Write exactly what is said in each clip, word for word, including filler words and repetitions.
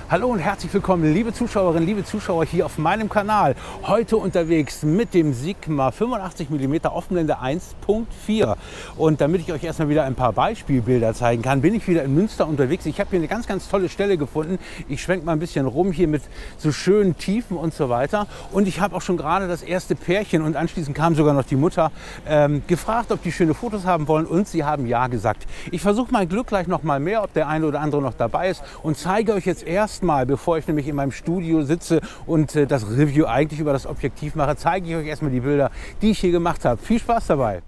Hallo und herzlich willkommen, liebe Zuschauerinnen, liebe Zuschauer hier auf meinem Kanal. Heute unterwegs mit dem Sigma fünfundachtzig Millimeter Offenblende eins Punkt vier. Und damit ich euch erstmal wieder ein paar Beispielbilder zeigen kann, bin ich wieder in Münster unterwegs. Ich habe hier eine ganz, ganz tolle Stelle gefunden. Ich schwenke mal ein bisschen rum hier mit so schönen Tiefen und so weiter. Und ich habe auch schon gerade das erste Pärchen und anschließend kam sogar noch die Mutter ähm, gefragt, ob die schöne Fotos haben wollen, und sie haben ja gesagt. Ich versuche mein Glück gleich noch mal mehr, ob der eine oder andere noch dabei ist, und zeige euch jetzt erst mal, bevor ich nämlich in meinem Studio sitze und äh, das Review eigentlich über das Objektiv mache, zeige ich euch erstmal die Bilder, die ich hier gemacht habe. Viel Spaß dabei!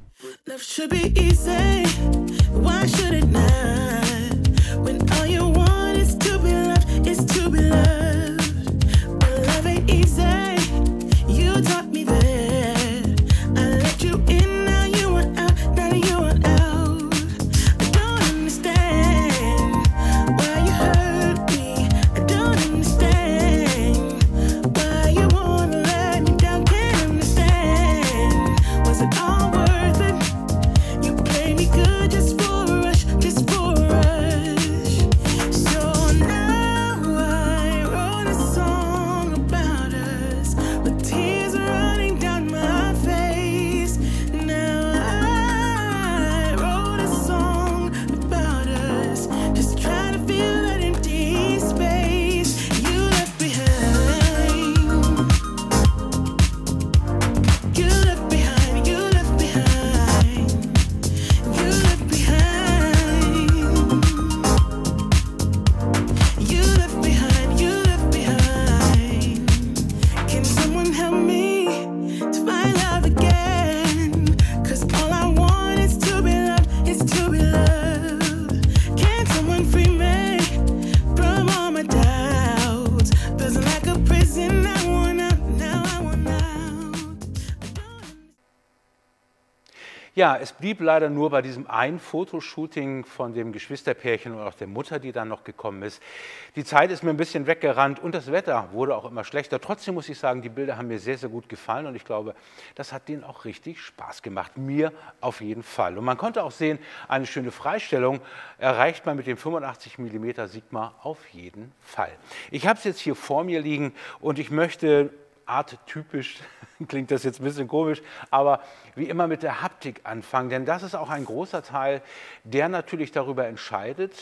Ja, es blieb leider nur bei diesem einen Fotoshooting von dem Geschwisterpärchen und auch der Mutter, die dann noch gekommen ist. Die Zeit ist mir ein bisschen weggerannt und das Wetter wurde auch immer schlechter. Trotzdem muss ich sagen, die Bilder haben mir sehr, sehr gut gefallen und ich glaube, das hat denen auch richtig Spaß gemacht. Mir auf jeden Fall. Und man konnte auch sehen, eine schöne Freistellung erreicht man mit dem fünfundachtzig Millimeter Sigma auf jeden Fall. Ich habe es jetzt hier vor mir liegen und ich möchte arttypisch, klingt das jetzt ein bisschen komisch, aber wie immer mit der Haptik anfangen, denn das ist auch ein großer Teil, der natürlich darüber entscheidet,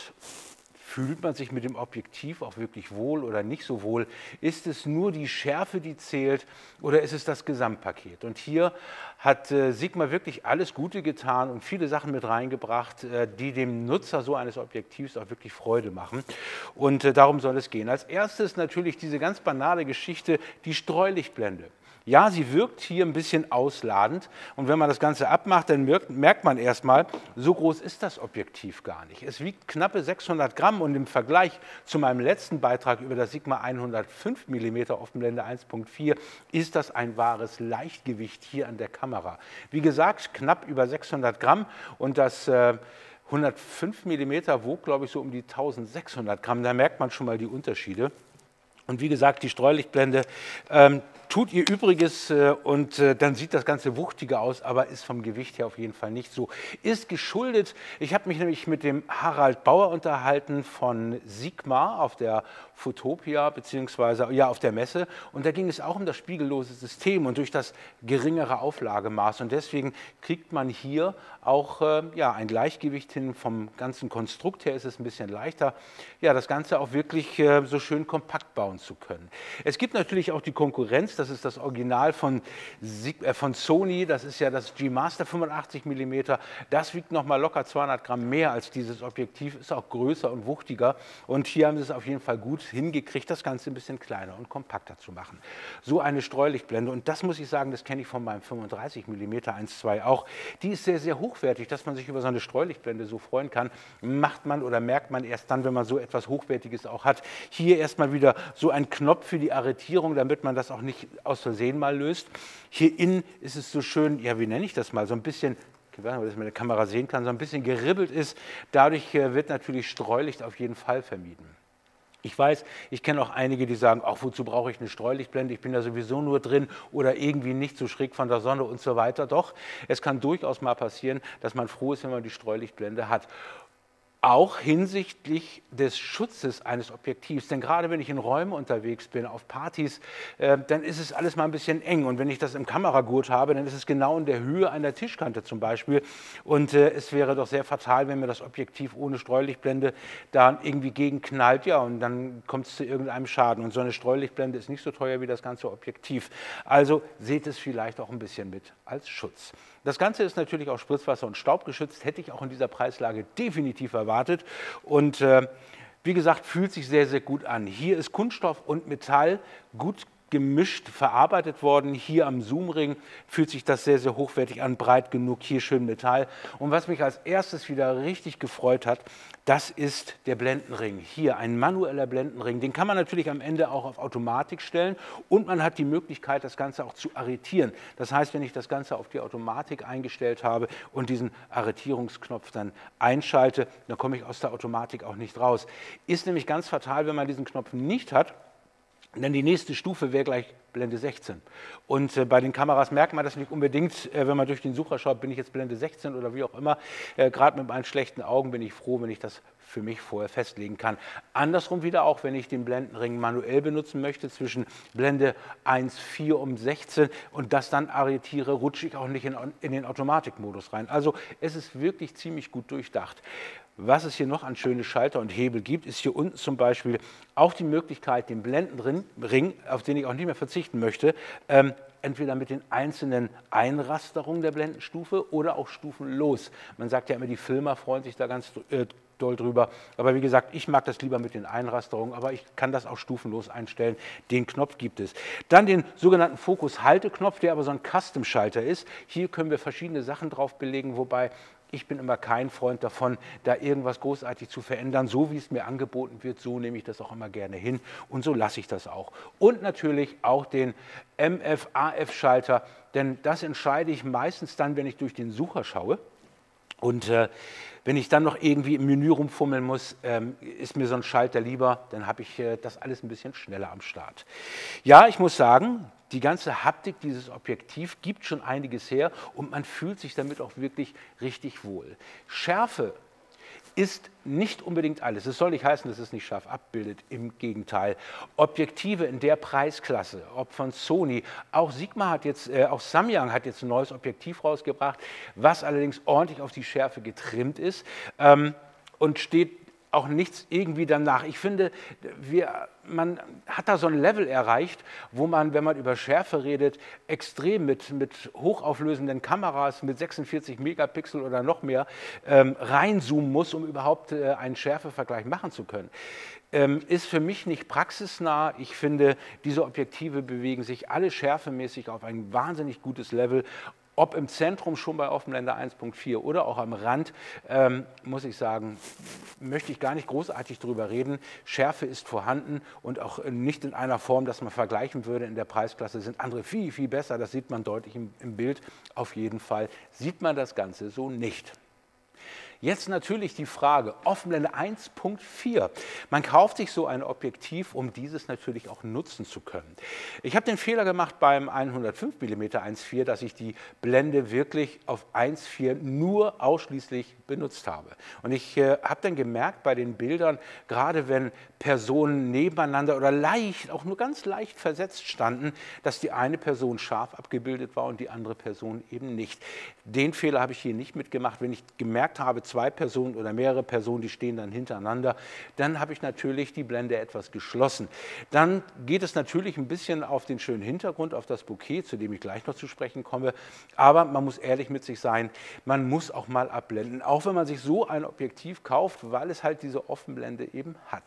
fühlt man sich mit dem Objektiv auch wirklich wohl oder nicht so wohl? Ist es nur die Schärfe, die zählt, oder ist es das Gesamtpaket? Und hier hat äh, Sigma wirklich alles Gute getan und viele Sachen mit reingebracht, äh, die dem Nutzer so eines Objektivs auch wirklich Freude machen. Und äh, darum soll es gehen. Als erstes natürlich diese ganz banale Geschichte, die Streulichtblende. Ja, sie wirkt hier ein bisschen ausladend und wenn man das Ganze abmacht, dann merkt, merkt man erstmal, so groß ist das Objektiv gar nicht. Es wiegt knappe sechshundert Gramm und im Vergleich zu meinem letzten Beitrag über das Sigma hundertfünf Millimeter Offenblende eins Punkt vier ist das ein wahres Leichtgewicht hier an der Kamera. Wie gesagt, knapp über sechshundert Gramm und das äh, hundertfünf Millimeter wog, glaube ich, so um die eintausendsechshundert Gramm. Da merkt man schon mal die Unterschiede. Und wie gesagt, die Streulichtblende ähm, tut ihr Übriges äh, und äh, dann sieht das Ganze wuchtiger aus, aber ist vom Gewicht her auf jeden Fall nicht so. Ist geschuldet, ich habe mich nämlich mit dem Harald Bauer unterhalten von Sigma auf der Photopia beziehungsweise ja auf der Messe und da ging es auch um das spiegellose System und durch das geringere Auflagemaß und deswegen kriegt man hier auch äh, ja, ein Gleichgewicht hin. Vom ganzen Konstrukt her ist es ein bisschen leichter, ja, das Ganze auch wirklich äh, so schön kompakt bauen zu können. Es gibt natürlich auch die Konkurrenz, das ist das Original von, Sig äh, von Sony, das ist ja das G Master fünfundachtzig Millimeter, das wiegt noch mal locker zweihundert Gramm mehr als dieses Objektiv, ist auch größer und wuchtiger und hier haben sie es auf jeden Fall gut hingekriegt, das Ganze ein bisschen kleiner und kompakter zu machen. So eine Streulichtblende und das muss ich sagen, das kenne ich von meinem fünfunddreißig Millimeter eins Punkt zwei auch, die ist sehr, sehr hochwertig, dass man sich über so eine Streulichtblende so freuen kann, macht man oder merkt man erst dann, wenn man so etwas Hochwertiges auch hat. Hier erstmal wieder so ein Knopf für die Arretierung, damit man das auch nicht aus Versehen mal löst. Hier innen ist es so schön, ja, wie nenne ich das mal, so ein bisschen, ich weiß nicht, ob das mit der Kamera sehen kann, so ein bisschen geribbelt ist. Dadurch wird natürlich Streulicht auf jeden Fall vermieden. Ich weiß, ich kenne auch einige, die sagen, ach, wozu brauche ich eine Streulichtblende? Ich bin da sowieso nur drin oder irgendwie nicht so schräg von der Sonne und so weiter. Doch, es kann durchaus mal passieren, dass man froh ist, wenn man die Streulichtblende hat. Auch hinsichtlich des Schutzes eines Objektivs. Denn gerade wenn ich in Räumen unterwegs bin, auf Partys, äh, dann ist es alles mal ein bisschen eng. Und wenn ich das im Kameragurt habe, dann ist es genau in der Höhe einer Tischkante zum Beispiel. Und äh, es wäre doch sehr fatal, wenn mir das Objektiv ohne Streulichtblende da irgendwie gegenknallt. Ja, und dann kommt es zu irgendeinem Schaden. Und so eine Streulichtblende ist nicht so teuer wie das ganze Objektiv. Also seht es vielleicht auch ein bisschen mit als Schutz. Das Ganze ist natürlich auch spritzwasser- und staubgeschützt, hätte ich auch in dieser Preislage definitiv erwartet. Und äh, wie gesagt, fühlt sich sehr, sehr gut an. Hier ist Kunststoff und Metall gut gemischt verarbeitet worden. Hier am Zoomring fühlt sich das sehr, sehr hochwertig an, breit genug, hier schön Metall. Und was mich als erstes wieder richtig gefreut hat, das ist der Blendenring. Hier ein manueller Blendenring. Den kann man natürlich am Ende auch auf Automatik stellen und man hat die Möglichkeit, das Ganze auch zu arretieren. Das heißt, wenn ich das Ganze auf die Automatik eingestellt habe und diesen Arretierungsknopf dann einschalte, dann komme ich aus der Automatik auch nicht raus. Ist nämlich ganz fatal, wenn man diesen Knopf nicht hat. Denn die nächste Stufe wäre gleich Blende sechzehn. Und äh, bei den Kameras merkt man das nicht unbedingt, äh, wenn man durch den Sucher schaut, bin ich jetzt Blende sechzehn oder wie auch immer. Äh, Gerade mit meinen schlechten Augen bin ich froh, wenn ich das für mich vorher festlegen kann. Andersrum wieder auch, wenn ich den Blendenring manuell benutzen möchte, zwischen Blende eins Komma vier und sechzehn und das dann arretiere, rutsche ich auch nicht in, in den Automatikmodus rein. Also es ist wirklich ziemlich gut durchdacht. Was es hier noch an schöne Schalter und Hebel gibt, ist hier unten zum Beispiel auch die Möglichkeit, den Blendenring, auf den ich auch nicht mehr verzichten möchte, ähm, entweder mit den einzelnen Einrasterungen der Blendenstufe oder auch stufenlos. Man sagt ja immer, die Filmer freuen sich da ganz äh, doll drüber. Aber wie gesagt, ich mag das lieber mit den Einrasterungen, aber ich kann das auch stufenlos einstellen. Den Knopf gibt es. Dann den sogenannten Fokus-Halteknopf, der aber so ein Custom-Schalter ist. Hier können wir verschiedene Sachen drauf belegen, wobei ich bin immer kein Freund davon, da irgendwas großartig zu verändern. So wie es mir angeboten wird, so nehme ich das auch immer gerne hin und so lasse ich das auch. Und natürlich auch den M F A F-Schalter, denn das entscheide ich meistens dann, wenn ich durch den Sucher schaue. Und äh, wenn ich dann noch irgendwie im Menü rumfummeln muss, ähm, ist mir so ein Schalter lieber, dann habe ich äh, das alles ein bisschen schneller am Start. Ja, ich muss sagen, die ganze Haptik dieses Objektiv gibt schon einiges her und man fühlt sich damit auch wirklich richtig wohl. Schärfe ist nicht unbedingt alles. Es soll nicht heißen, dass es nicht scharf abbildet, im Gegenteil. Objektive in der Preisklasse, ob von Sony, auch Sigma hat jetzt, äh, auch Samyang hat jetzt ein neues Objektiv rausgebracht, was allerdings ordentlich auf die Schärfe getrimmt ist ähm, und steht auch nichts irgendwie danach. Ich finde, wir, man hat da so ein Level erreicht, wo man, wenn man über Schärfe redet, extrem mit, mit hochauflösenden Kameras mit sechsundvierzig Megapixel oder noch mehr ähm, reinzoomen muss, um überhaupt äh, einen Schärfevergleich machen zu können. Ähm, ist für mich nicht praxisnah. Ich finde, diese Objektive bewegen sich alle schärfemäßig auf ein wahnsinnig gutes Level. Ob im Zentrum schon bei Offenblende eins Punkt vier oder auch am Rand, ähm, muss ich sagen, möchte ich gar nicht großartig drüber reden. Schärfe ist vorhanden und auch nicht in einer Form, dass man vergleichen würde. In der Preisklasse sind andere viel, viel besser. Das sieht man deutlich im, im Bild. Auf jeden Fall sieht man das Ganze so nicht. Jetzt natürlich die Frage, Offenblende eins Punkt vier. Man kauft sich so ein Objektiv, um dieses natürlich auch nutzen zu können. Ich habe den Fehler gemacht beim hundertfünf Millimeter eins Komma vier, dass ich die Blende wirklich auf eins Komma vier nur ausschließlich benutzt habe. Und ich äh, habe dann gemerkt bei den Bildern, gerade wenn Personen nebeneinander oder leicht, auch nur ganz leicht versetzt standen, dass die eine Person scharf abgebildet war und die andere Person eben nicht. Den Fehler habe ich hier nicht mitgemacht. Wenn ich gemerkt habe, zwei Personen oder mehrere Personen, die stehen dann hintereinander, dann habe ich natürlich die Blende etwas geschlossen. Dann geht es natürlich ein bisschen auf den schönen Hintergrund, auf das Bokeh, zu dem ich gleich noch zu sprechen komme. Aber man muss ehrlich mit sich sein, man muss auch mal abblenden, auch wenn man sich so ein Objektiv kauft, weil es halt diese Offenblende eben hat.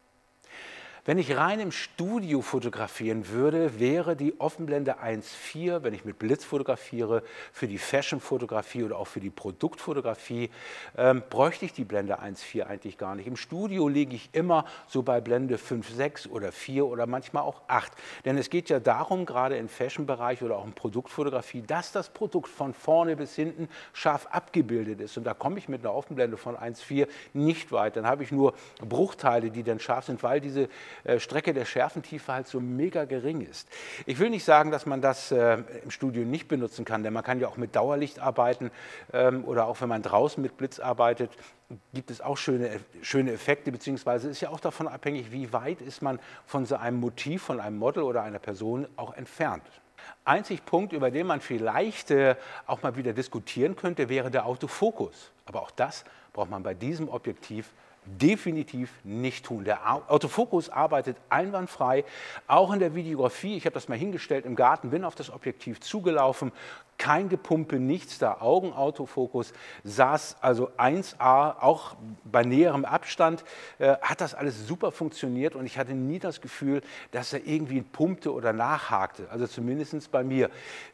Wenn ich rein im Studio fotografieren würde, wäre die Offenblende eins Komma vier, wenn ich mit Blitz fotografiere, für die Fashion-Fotografie oder auch für die Produktfotografie, ähm, bräuchte ich die Blende eins Komma vier eigentlich gar nicht. Im Studio liege ich immer so bei Blende fünf Komma sechs oder vier oder manchmal auch acht. Denn es geht ja darum, gerade im Fashion-Bereich oder auch in Produktfotografie, dass das Produkt von vorne bis hinten scharf abgebildet ist. Und da komme ich mit einer Offenblende von eins Komma vier nicht weit. Dann habe ich nur Bruchteile, die dann scharf sind, weil diese äh, Strecke der Schärfentiefe halt so mega gering ist. Ich will nicht sagen, dass man das äh, im Studio nicht benutzen kann, denn man kann ja auch mit Dauerlicht arbeiten ähm, oder auch wenn man draußen mit Blitz arbeitet, gibt es auch schöne, schöne Effekte, beziehungsweise ist ja auch davon abhängig, wie weit ist man von so einem Motiv, von einem Model oder einer Person auch entfernt. Einzig Punkt, über den man vielleicht äh, auch mal wieder diskutieren könnte, wäre der Autofokus. Aber auch das braucht man bei diesem Objektiv definitiv nicht tun. Der Autofokus arbeitet einwandfrei, auch in der Videografie. Ich habe das mal hingestellt im Garten, bin auf das Objektiv zugelaufen, kein Gepumpe, nichts da, Augenautofokus, saß also eins A, auch bei näherem Abstand, äh, hat das alles super funktioniert und ich hatte nie das Gefühl, dass er irgendwie pumpte oder nachhakte, also zumindest bei mir.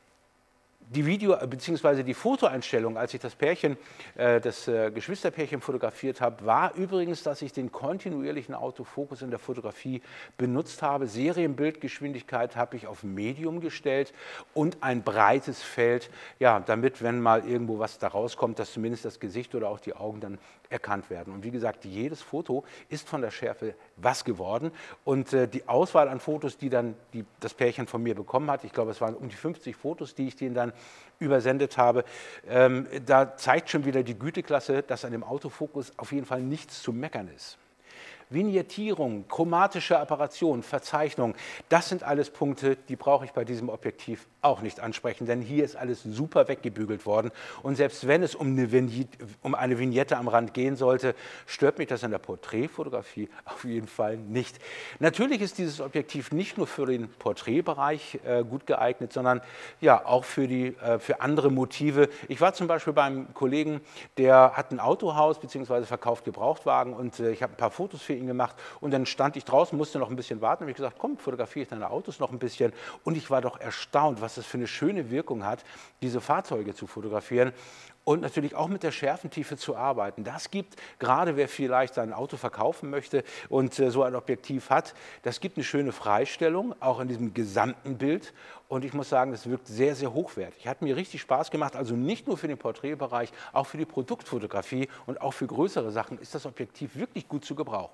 Die Video- bzw. die Fotoeinstellung, als ich das Pärchen, äh, das äh, Geschwisterpärchen fotografiert habe, war übrigens, dass ich den kontinuierlichen Autofokus in der Fotografie benutzt habe. Serienbildgeschwindigkeit habe ich auf Medium gestellt und ein breites Feld, ja, damit, wenn mal irgendwo was da rauskommt, dass zumindest das Gesicht oder auch die Augen dann erkannt werden. Und wie gesagt, jedes Foto ist von der Schärfe was geworden. Und äh, die Auswahl an Fotos, die dann die, das Pärchen von mir bekommen hat, ich glaube, es waren um die fünfzig Fotos, die ich denen dann übersendet habe, ähm, da zeigt schon wieder die Güteklasse, dass an dem Autofokus auf jeden Fall nichts zu meckern ist. Vignettierung, chromatische Apparation, Verzeichnung, das sind alles Punkte, die brauche ich bei diesem Objektiv auch nicht ansprechen, denn hier ist alles super weggebügelt worden und selbst wenn es um eine, Vignette, um eine Vignette am Rand gehen sollte, stört mich das in der Porträtfotografie auf jeden Fall nicht. Natürlich ist dieses Objektiv nicht nur für den Porträtbereich äh, gut geeignet, sondern ja auch für, die, äh, für andere Motive. Ich war zum Beispiel beim Kollegen, der hat ein Autohaus bzw. verkauft Gebrauchtwagen und äh, ich habe ein paar Fotos für ihn gemacht und dann stand ich draußen, musste noch ein bisschen warten und habe gesagt, komm, fotografiere ich deine Autos noch ein bisschen und ich war doch erstaunt, was das für eine schöne Wirkung hat, diese Fahrzeuge zu fotografieren und natürlich auch mit der Schärfentiefe zu arbeiten. Das gibt, gerade wer vielleicht sein Auto verkaufen möchte und äh, so ein Objektiv hat, das gibt eine schöne Freistellung, auch in diesem gesamten Bild und ich muss sagen, das wirkt sehr, sehr hochwertig. Hat mir richtig Spaß gemacht, also nicht nur für den Porträtbereich, auch für die Produktfotografie und auch für größere Sachen ist das Objektiv wirklich gut zu gebrauchen.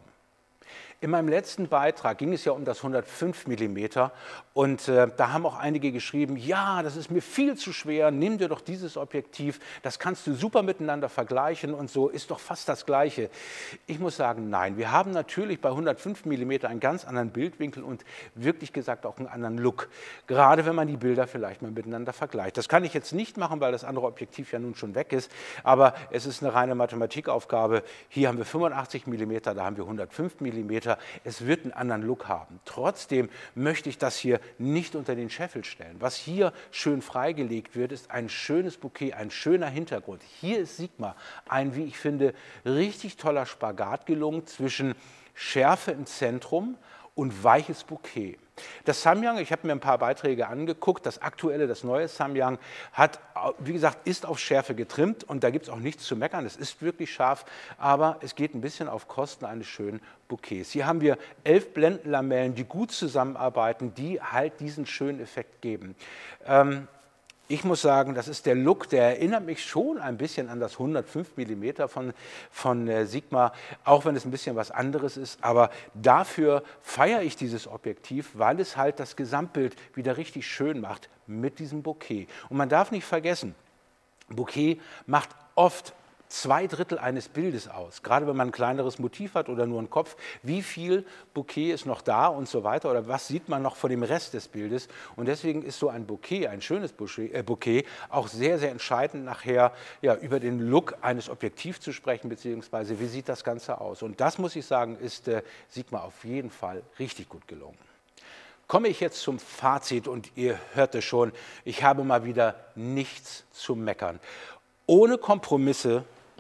In meinem letzten Beitrag ging es ja um das hundertfünf Millimeter und äh, da haben auch einige geschrieben, ja, das ist mir viel zu schwer, nimm dir doch dieses Objektiv, das kannst du super miteinander vergleichen und so, ist doch fast das Gleiche. Ich muss sagen, nein, wir haben natürlich bei hundertfünf Millimeter einen ganz anderen Bildwinkel und wirklich gesagt auch einen anderen Look, gerade wenn man die Bilder vielleicht mal miteinander vergleicht. Das kann ich jetzt nicht machen, weil das andere Objektiv ja nun schon weg ist, aber es ist eine reine Mathematikaufgabe. Hier haben wir fünfundachtzig Millimeter, da haben wir hundertfünf Millimeter. Es wird einen anderen Look haben. Trotzdem möchte ich das hier nicht unter den Scheffel stellen. Was hier schön freigelegt wird, ist ein schönes Bouquet, ein schöner Hintergrund. Hier ist Sigma ein, wie ich finde, richtig toller Spagat gelungen zwischen Schärfe im Zentrum und weiches Bouquet. Das Samyang, ich habe mir ein paar Beiträge angeguckt, das aktuelle, das neue Samyang hat, wie gesagt, ist auf Schärfe getrimmt und da gibt es auch nichts zu meckern, es ist wirklich scharf, aber es geht ein bisschen auf Kosten eines schönen Bouquets. Hier haben wir elf Blendenlamellen, die gut zusammenarbeiten, die halt diesen schönen Effekt geben. Ähm, Ich muss sagen, das ist der Look, der erinnert mich schon ein bisschen an das hundertfünf Millimeter von, von äh, Sigma, auch wenn es ein bisschen was anderes ist. Aber dafür feiere ich dieses Objektiv, weil es halt das Gesamtbild wieder richtig schön macht mit diesem Bouquet. Und man darf nicht vergessen, Bouquet macht oft zwei Drittel eines Bildes aus, gerade wenn man ein kleineres Motiv hat oder nur einen Kopf, wie viel Bouquet ist noch da und so weiter oder was sieht man noch von dem Rest des Bildes und deswegen ist so ein Bouquet, ein schönes Bouquet auch sehr, sehr entscheidend nachher ja, über den Look eines Objektivs zu sprechen, beziehungsweise wie sieht das Ganze aus und das muss ich sagen, ist äh, Sigma auf jeden Fall richtig gut gelungen. Komme ich jetzt zum Fazit und ihr hört es schon, ich habe mal wieder nichts zu meckern. Ohne Kompromisse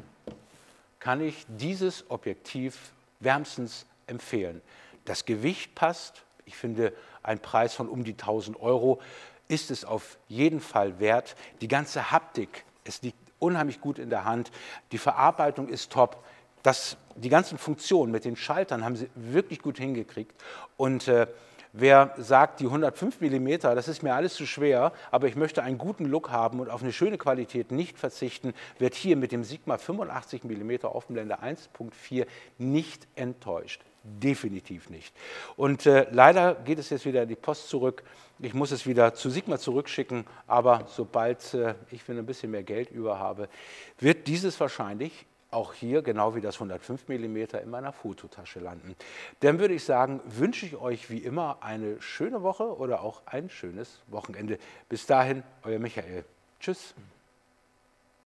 kann ich dieses Objektiv wärmstens empfehlen. Das Gewicht passt, ich finde, ein Preis von um die tausend Euro ist es auf jeden Fall wert. Die ganze Haptik, es liegt unheimlich gut in der Hand, die Verarbeitung ist top. Das, die ganzen Funktionen mit den Schaltern haben sie wirklich gut hingekriegt und äh, wer sagt, die hundertfünf Millimeter, das ist mir alles zu schwer, aber ich möchte einen guten Look haben und auf eine schöne Qualität nicht verzichten, wird hier mit dem Sigma fünfundachtzig Millimeter Offenblende eins Punkt vier nicht enttäuscht. definitiv nicht. Und äh, leider geht es jetzt wieder in die Post zurück. Ich muss es wieder zu Sigma zurückschicken, aber sobald äh, ich wieder ein bisschen mehr Geld über habe, wird dieses wahrscheinlich auch hier, genau wie das hundertfünf Millimeter, in meiner Fototasche landen. Dann würde ich sagen, wünsche ich euch wie immer eine schöne Woche oder auch ein schönes Wochenende. Bis dahin, euer Michael. Tschüss.